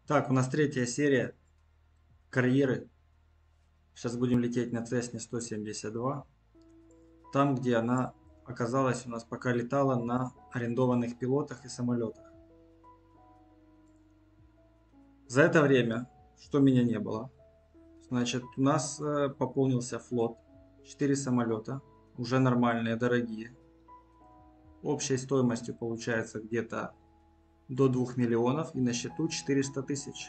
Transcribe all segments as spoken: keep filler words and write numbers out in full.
Так, у нас третья серия карьеры. Сейчас будем лететь на Цесне сто семьдесят два. Там, где она оказалась у нас, пока летала на арендованных пилотах и самолетах. За это время, что меня не было, значит, у нас э, пополнился флот. четыре самолета, уже нормальные, дорогие. Общей стоимостью получается где-то до двух миллионов и на счету четыреста тысяч.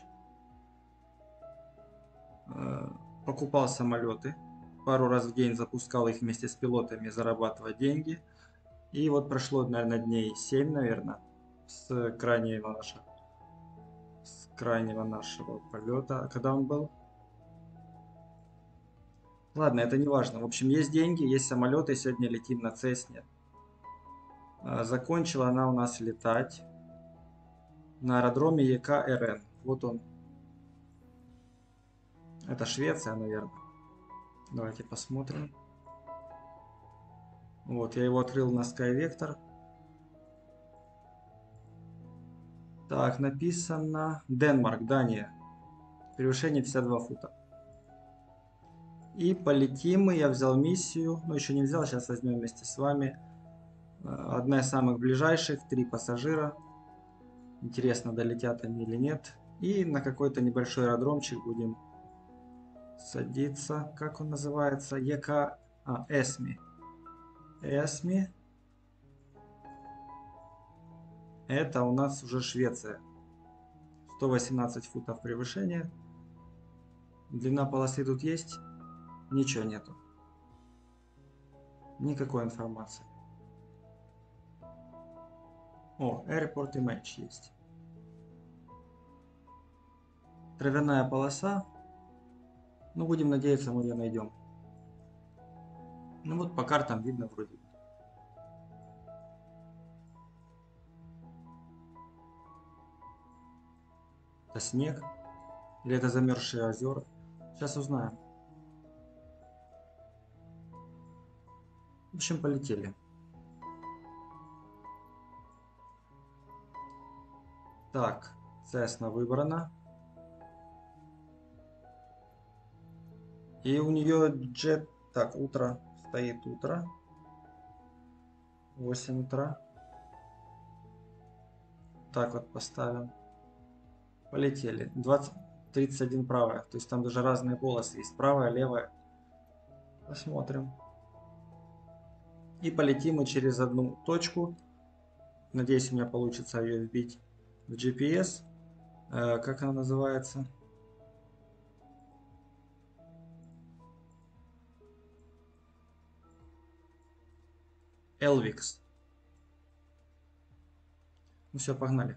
Э, покупал самолеты, пару раз в день запускал их вместе с пилотами, зарабатывать деньги. И вот прошло, наверное, дней семь, наверное, с крайнего нашего, с крайнего нашего полета. Когда он был? Ладно, это не важно. В общем, есть деньги, есть самолеты. Сегодня летим на Цесне. А, Закончила она у нас летать на аэродроме Е К Р Н. Вот он. Это Швеция, наверное. Давайте посмотрим. Вот, я его открыл на SkyVector. Так, написано Денмарк, Дания. Превышение пятьдесят два фута. И полетим мы, я взял миссию, ну еще не взял, сейчас возьмем вместе с вами. Одна из самых ближайших, три пассажира. Интересно, долетят они или нет. И на какой-то небольшой аэродромчик будем садиться. Как он называется? Е К... А, Эсми. Эсми. Это у нас уже Швеция. сто восемнадцать футов превышения. Длина полосы тут есть? Ничего нету. Никакой информации. О, Airport Image есть. Травяная полоса. Ну, будем надеяться, мы ее найдем. Ну вот по картам видно вроде. Это снег? Или это замерзшие озера? Сейчас узнаем. В общем, полетели. Так, Цесна выбрана. И у нее джет... Так, утро. Стоит утро. восемь утра. Так вот поставим. Полетели. двадцать, тридцать один правая. То есть там даже разные полосы есть. Правая, левая. Посмотрим. И полетим мы через одну точку. Надеюсь, у меня получится ее вбить в Джи Пи Эс. Э, как она называется? Элвикс. Ну все, погнали.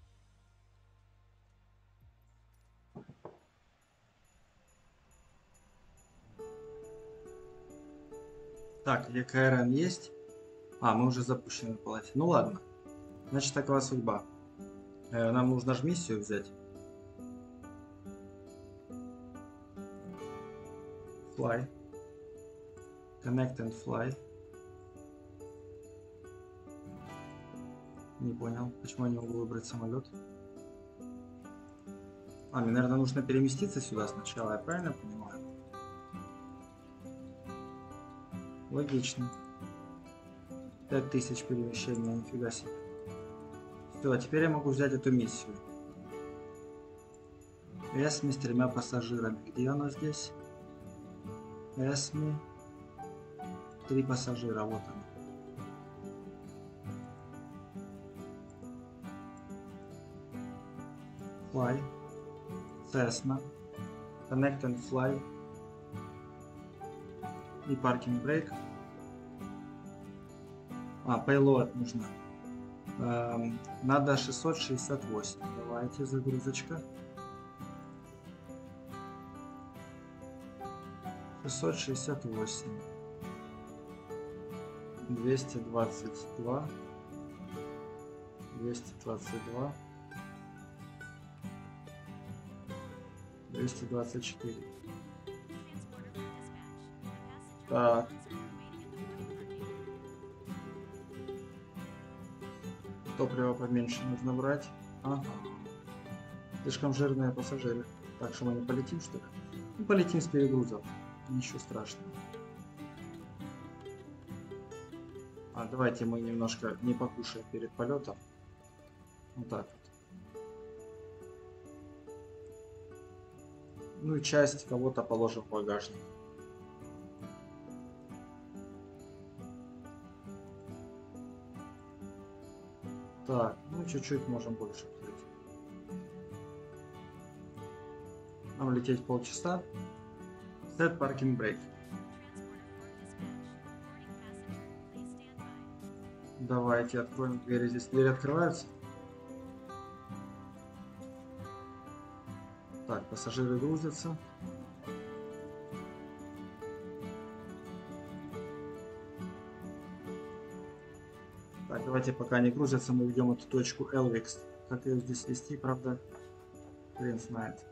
Так, Е К Р Н есть. А, мы уже запущены в полосе. Ну ладно. Значит, такова судьба. Э, нам нужно же миссию взять. Fly. Connect and fly. Не понял, почему я не могу выбрать самолет. А, мне, наверное, нужно переместиться сюда сначала, я правильно понимаю? Логично. пять тысяч перемещений, нифига себе. Все, а теперь я могу взять эту миссию. Эсми с тремя пассажирами. Где она здесь? Эсми. Три пассажира, вот она. Fly. Cessna. Connect and fly. И паркинг брейк. А, payload нужно. Эм, надо шестьсот шестьдесят восемь. Давайте, загрузочка. шестьсот шестьдесят восемь. двести двадцать два. двести двадцать два. двести двадцать четыре. Так. Топливо поменьше нужно брать. Ага. Слишком жирные пассажиры. Так что мы не полетим, что ли? Ну, полетим с перегрузом. Ничего страшного. А давайте мы немножко не покушаем перед полетом. Вот так вот. Ну и часть кого-то положим в багажник. Так, ну чуть-чуть можем больше открыть. Нам лететь полчаса. Set parking brake. Давайте откроем двери. Здесь двери открываются. Так, пассажиры грузятся. Так, давайте пока они грузятся, мы ведем эту точку Элвикс. Как ее здесь вести, правда, хрен знает.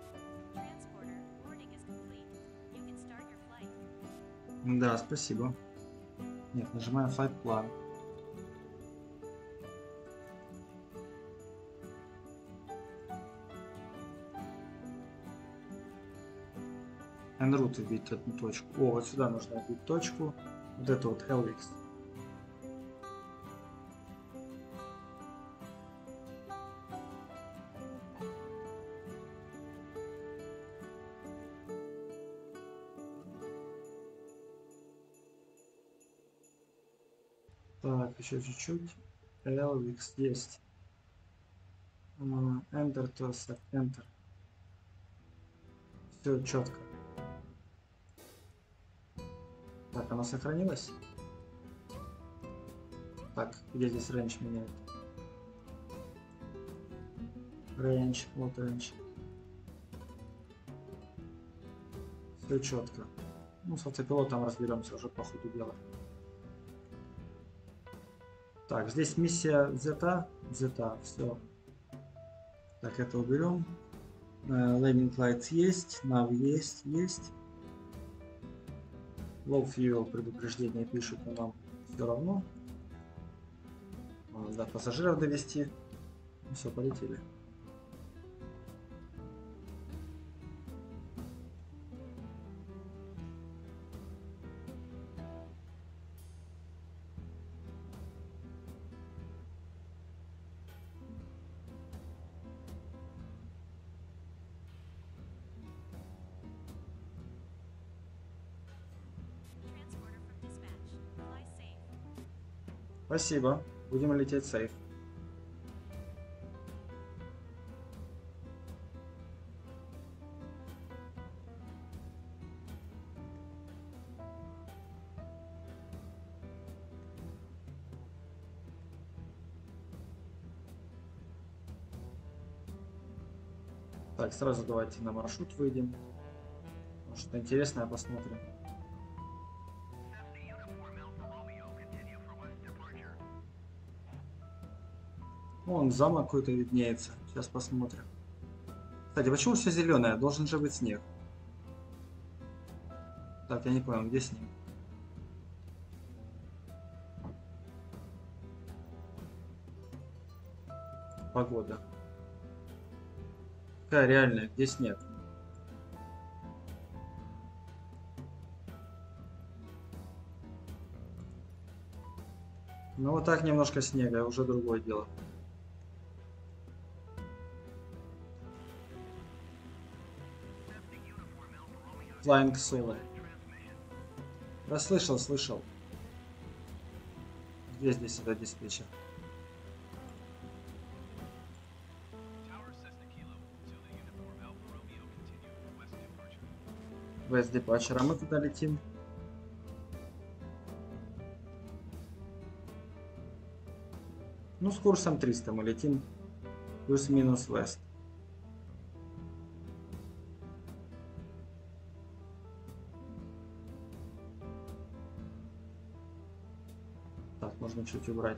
Да, спасибо. Нет, нажимаем Flight Plan. En route вбить одну точку. О, вот сюда нужно вбить точку. Вот это вот Элвикс. Так, еще чуть-чуть. Элвикс есть. Enter to set. Enter. Все четко. Так, она сохранилась? Так, где здесь range меняет? Range, вот range. Все четко. Ну, с автопилотом разберемся уже по ходу дела. Так, здесь миссия Зета. Зета, все. Так, это уберем. Landing lights есть, nav есть, есть. Low fuel предупреждение пишут, но нам все равно. Да, пассажиров довести. Все, полетели. Спасибо. Будем лететь сейф. Так, сразу давайте на маршрут выйдем. Что-то интересное посмотрим. Вон замок какой-то виднеется. Сейчас посмотрим. Кстати, почему все зеленое? Должен же быть снег. Так, я не понял, где снег? Погода. Какая реальная? Где снег? Ну вот так немножко снега, уже другое дело. Flying Solo. Да слышал, слышал. Где здесь это диспетчер? West Departure, а мы туда летим. Ну, с курсом триста мы летим. Плюс-минус West. Так, можно чуть убрать.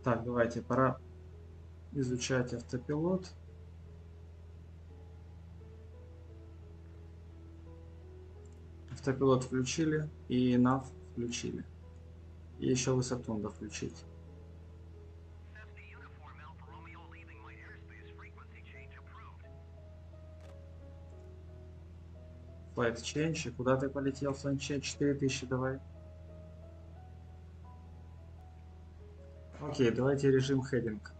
Так, давайте, пора изучать автопилот. Автопилот включили и нав включили. И еще высоту надо включить. Flight change. И куда ты полетел? Flight change четыре тысячи давай. Окей, давайте режим хединг.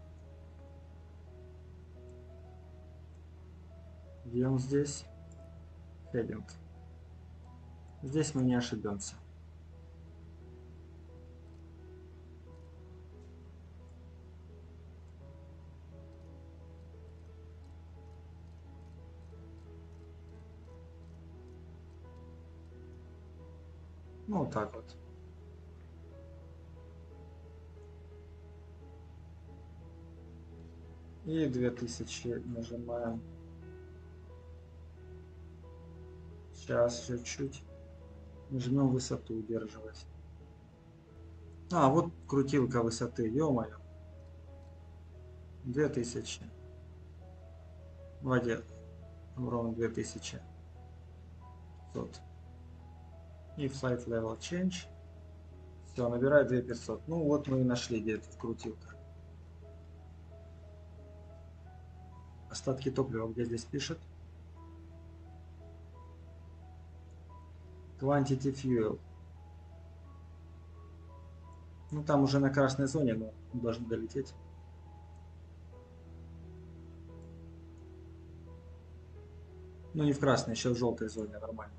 Где он здесь? Хединг. Здесь мы не ошибемся. Ну, вот так вот. И две тысячи нажимаем. Сейчас чуть-чуть. Нажмем высоту удерживать. А, вот крутилка высоты, ё-моё. две тысячи. В воде. Ровно две тысячи. пятьсот. И flight level change. Все, набирает две тысячи пятьсот. Ну вот мы и нашли, где эта крутилка. Остатки топлива где здесь пишет? Quantity fuel. Ну там уже на красной зоне, но должны долететь. Ну не в красной, еще в желтой зоне, нормально.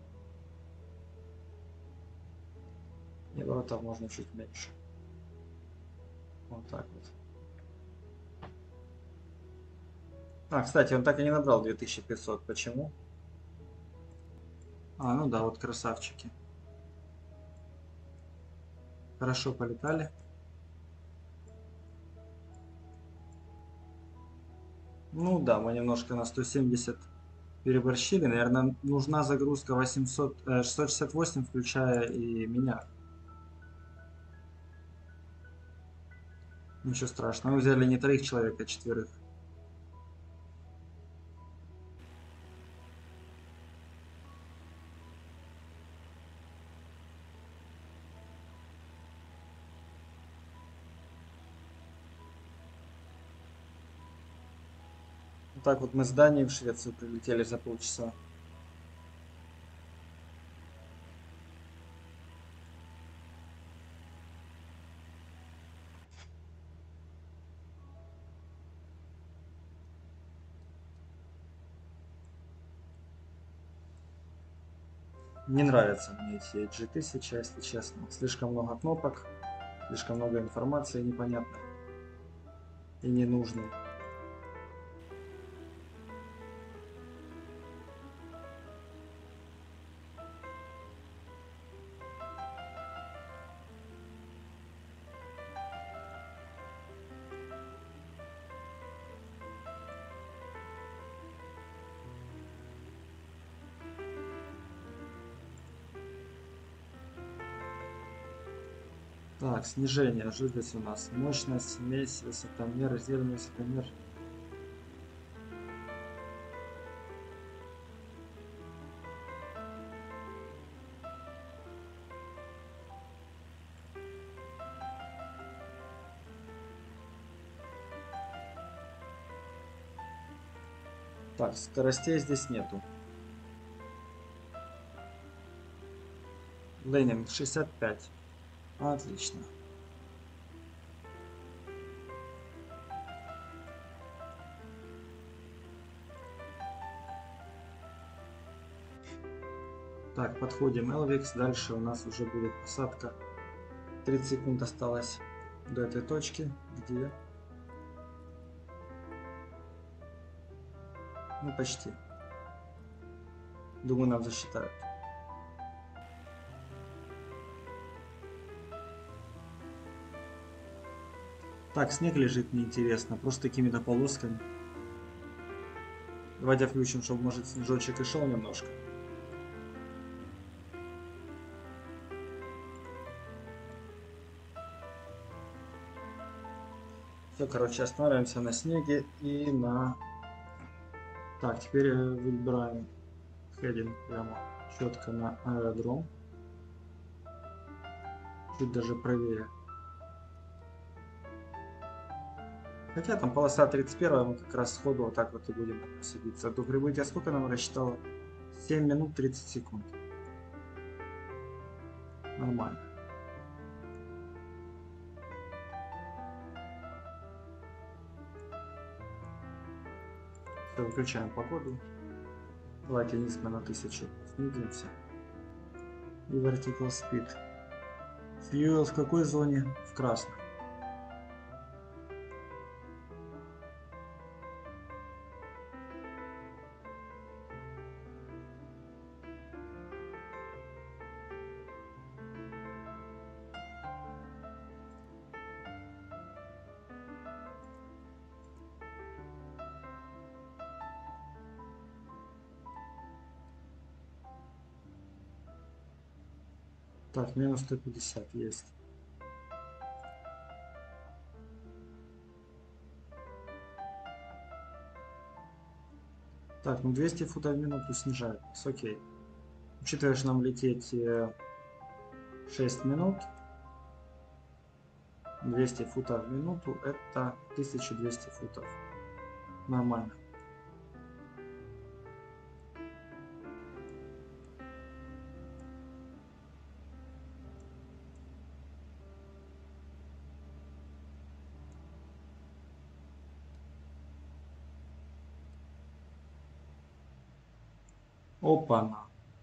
И оборотов можно чуть меньше. Вот так вот. А, кстати, он так и не набрал две тысячи пятьсот. Почему? А, ну да, вот красавчики. Хорошо полетали. Ну да, мы немножко на сто семьдесят переборщили. Наверное, нужна загрузка восемьсот, э, шестьсот шестьдесят восемь, включая и меня. Ничего страшного. Мы взяли не троих человек, а четверых. Вот так вот мы с Данией в Швецию прилетели за полчаса. Не нравятся мне эти джи тысяча, если честно. Слишком много кнопок, слишком много информации непонятной и ненужной. Так, снижение, жидкость у нас. Мощность, смесь, высотомер, резервный высотомер. Так, скоростей здесь нету. Лейнинг шестьдесят пять. Отлично. Так, подходим Элвикс. Дальше у нас уже будет посадка. тридцать секунд осталось до этой точки, где... Ну, почти. Думаю, нам засчитают. Так, снег лежит неинтересно, просто какими-то полосками. Давайте включим, чтобы, может, снежочек и шел немножко. Все, короче, останавливаемся на снеге и на... Так, теперь э, выбираем хединг прямо четко на аэродром. Чуть даже правее. Хотя там полоса тридцать один, мы как раз сходу вот так вот и будем садиться. До прибытия сколько нам рассчитало? семь минут тридцать секунд. Нормально. Все, выключаем погоду. Давайте низко на тысячу снизимся. И vertical speed. Fuel в какой зоне? В красной. Так, минус сто пятьдесят есть. Так, ну двести футов в минуту снижает. Окей. Учитывая, что нам лететь шесть минут, двести футов в минуту это тысяча двести футов. Нормально. Опа-на.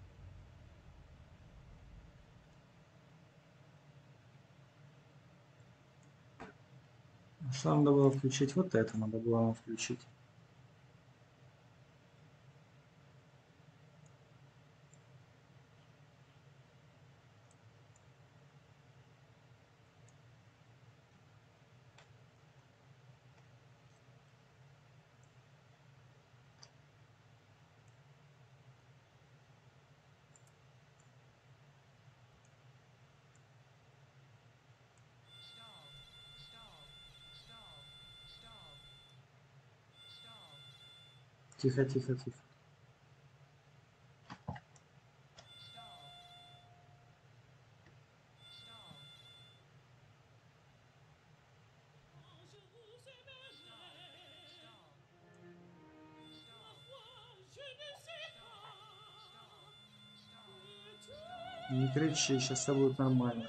Что надо было включить? Вот это надо было нам включить. Тихо, тихо, тихо. Не кричи, сейчас все будет нормально.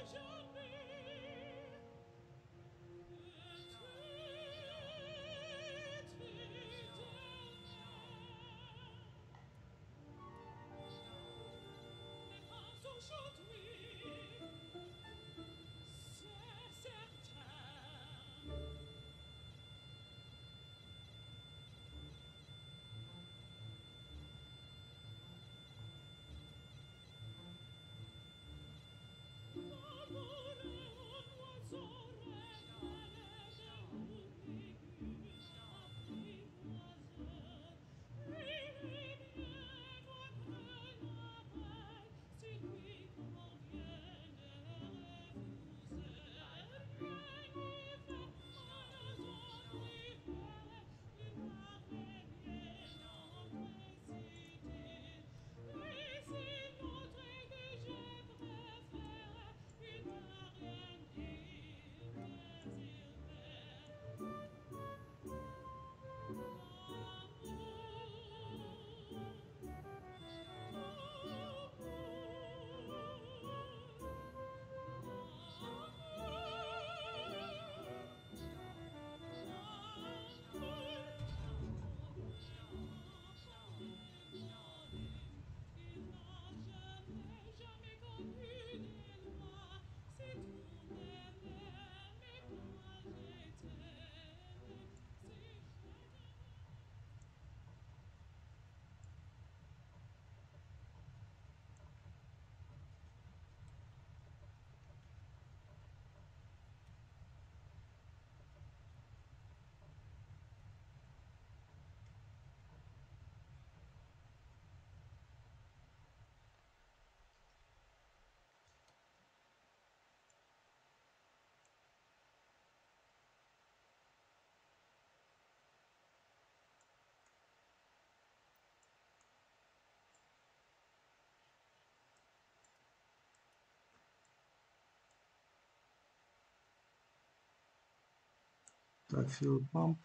Так, fuel pump.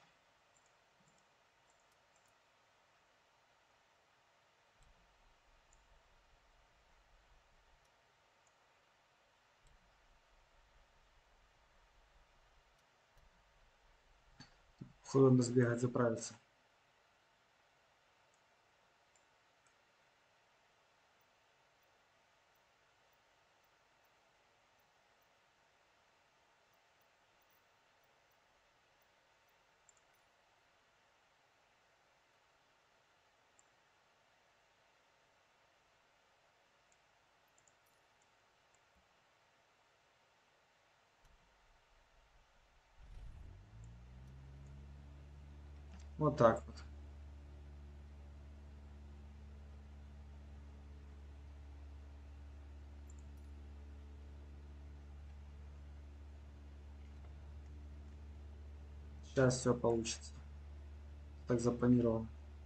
Походу надо сбегать заправиться. Вот так вот. Сейчас все получится. Так запланировано.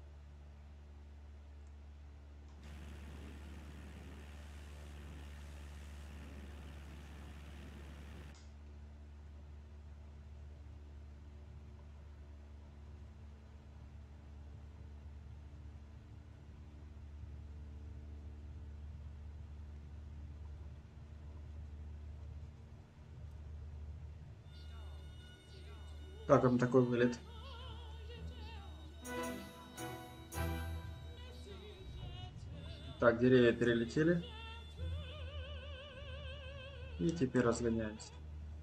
Как вам такой вылет? Так, деревья перелетели. И теперь разгоняемся.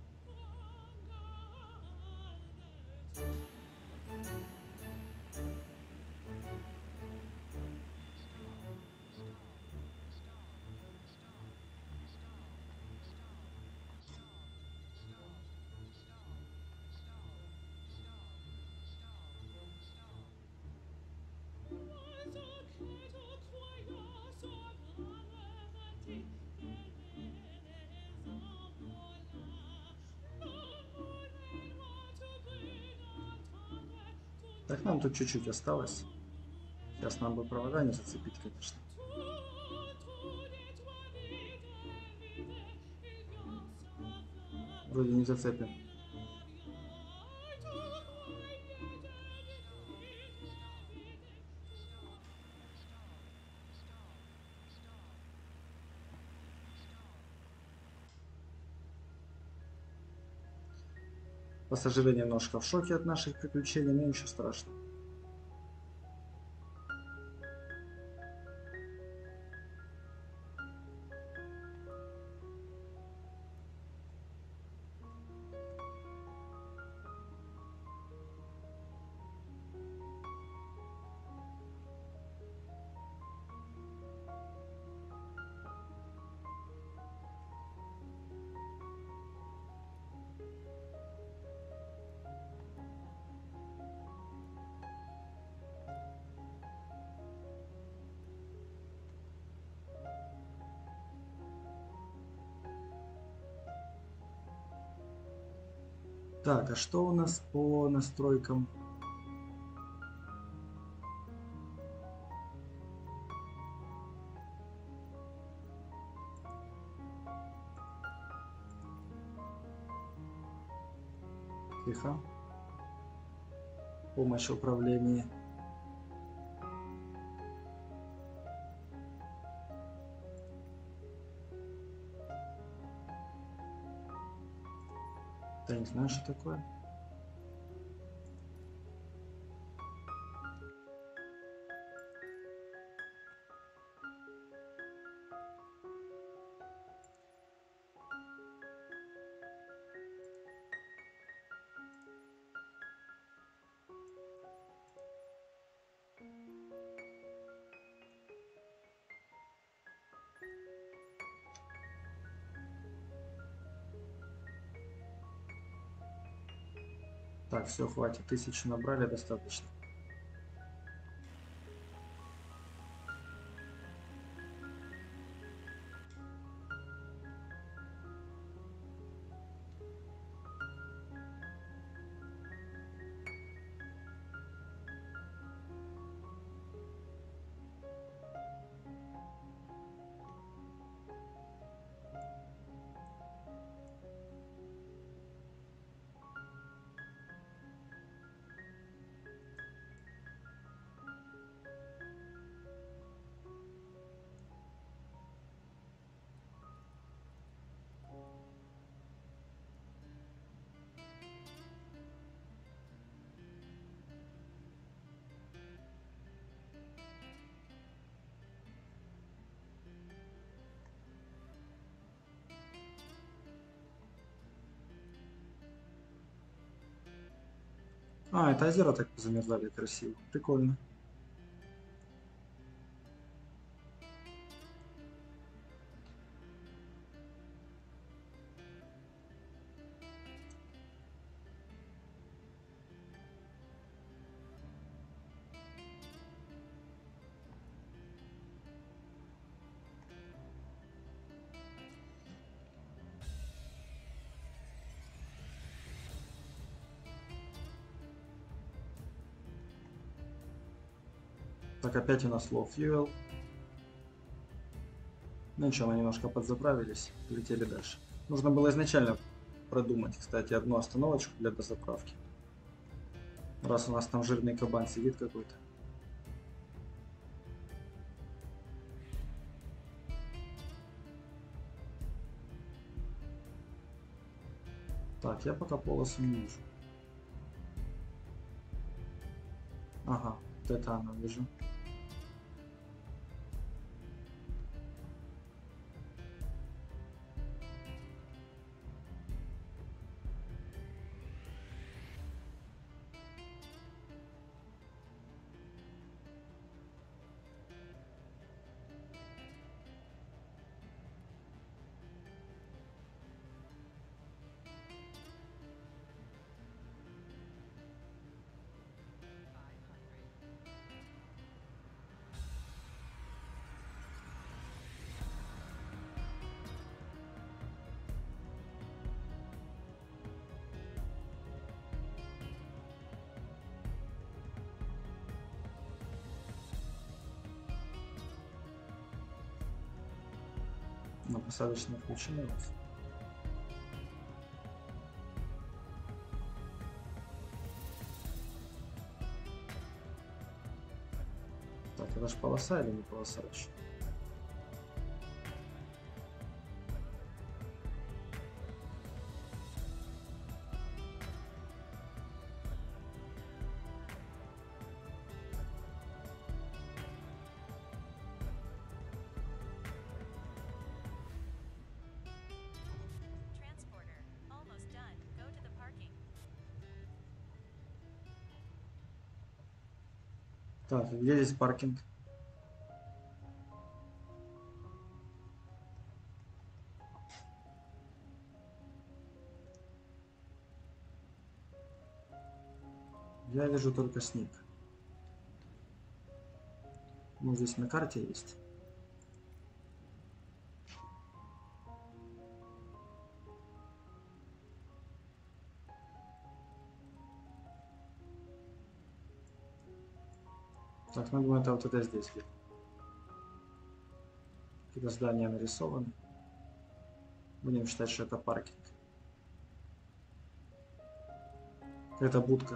Так, нам тут чуть-чуть осталось. Сейчас нам бы провода не зацепить, конечно. Вроде не зацепим. Пассажиры немножко в шоке от наших приключений, но ничего страшного. Так, а что у нас по настройкам? Тихо. Помощь в управлении. Я не знаю, что такое. Так, все, хватит. Тысячу набрали, достаточно. А, это озера так замерзали красиво. Прикольно. Так, опять у нас low fuel. Ну ничего, мы немножко подзаправились, летели дальше. Нужно было изначально продумать, кстати, одну остановочку для дозаправки. Раз у нас там жирный кабан сидит какой-то. Так, я пока полосу не вижу. Ага, вот это она вижу. На посадочной включена. Так, это же полоса или не полоса еще? Transporter, almost done. Go to the parking. Так, где здесь паркинг? Я вижу только сник. Ну, здесь на карте есть. Так, ну думаю, это вот это здесь где. Какие-то здания нарисованы. Будем считать, что это паркинг. Это будка.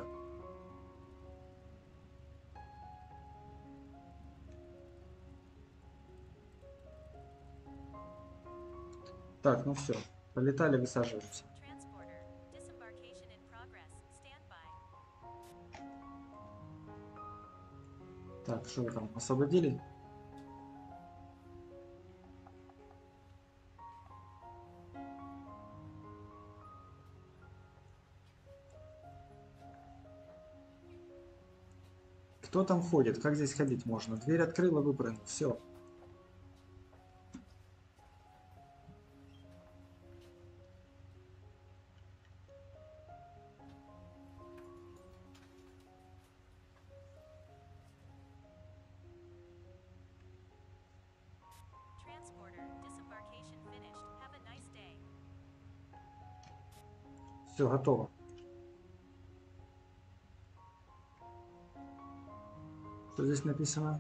Так, ну все. Полетали, высаживаемся. Transporter, disembarkation in progress. Stand by. Так, что вы там, освободили? Кто там ходит? Как здесь ходить можно? Дверь открыла, выпрыгнул. Все. Transporter, disembarkation finished. Have a nice day. Все, готово. Что здесь написано?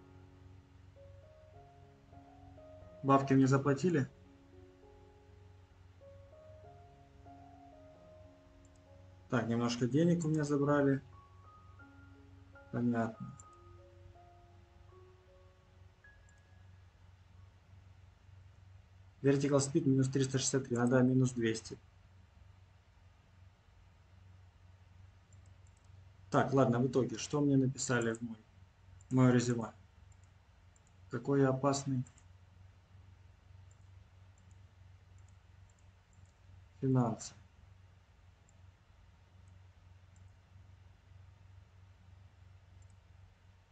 Бабки мне заплатили? Так, немножко денег у меня забрали. Понятно. Vertical speed минус триста шестьдесят три, надо минус двести. Так, ладно, в итоге, что мне написали в мой, в мое резюме? Какой я опасный. Финансы.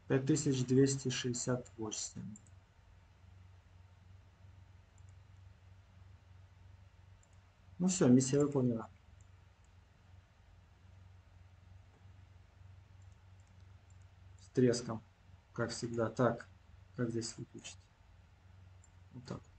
пять тысяч двести шестьдесят восемь. Ну все, миссия выполнена. С треском, как всегда. Так, как здесь выключить? Вот так.